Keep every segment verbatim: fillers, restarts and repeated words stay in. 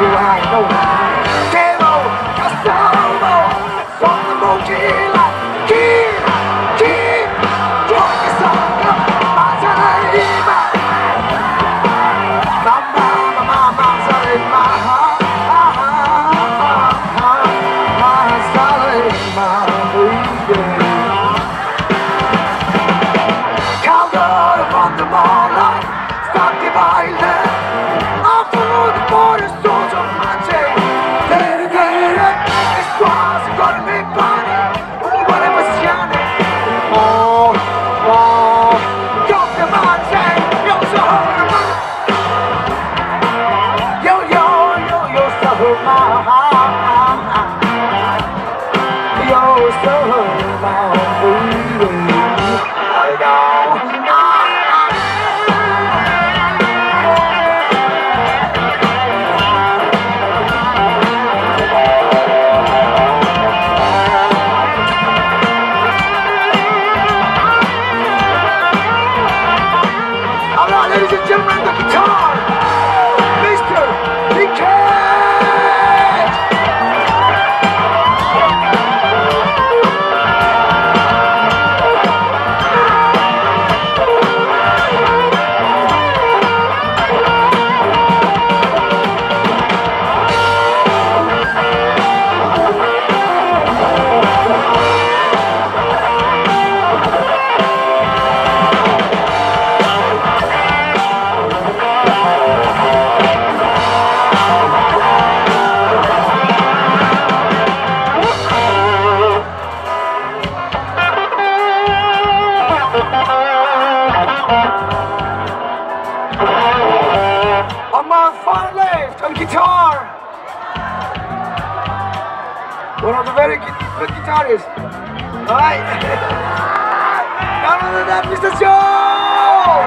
I know. Quemo, cassamo, sono mochila, keep, keep, drunk as I'm my time. Mama, mama, mama, in my heart, my solid, my baby. Cowgirl upon the moonlight, stop the violence. All through the border, souls of my day. Dedicated, this was gonna make money. Whatever shining. Oh, oh, go to my day. Yo, so yo, yo, yo, yo, so my yo, so my baby. I know. Ladies and gentlemen, the guitar, Mister Nick Cage. On my far left, on guitar, one of the very good, good guitarists. Alright, none other than Mister Joe!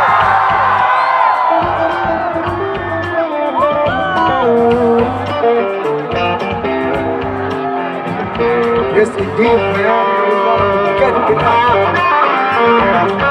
Yes, indeed, man. Good, good.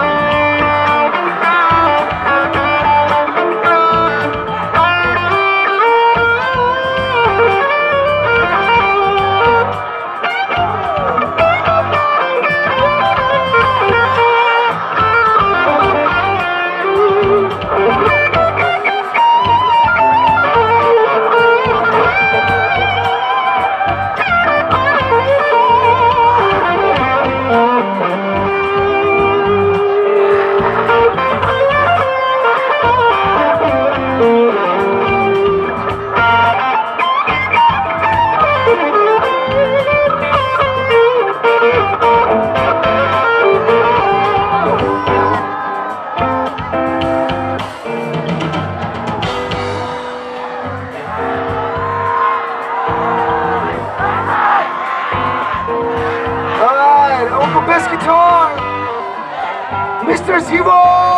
Best guitar, Mister Zivo!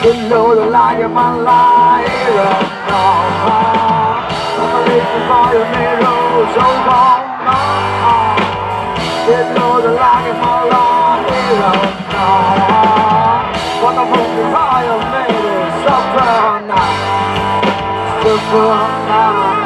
一路都拉嘅慢來熱鬧，我們離不開有內容手工啊，一路都拉嘅慢來熱鬧，我們離不開有內容手工啊，手工啊。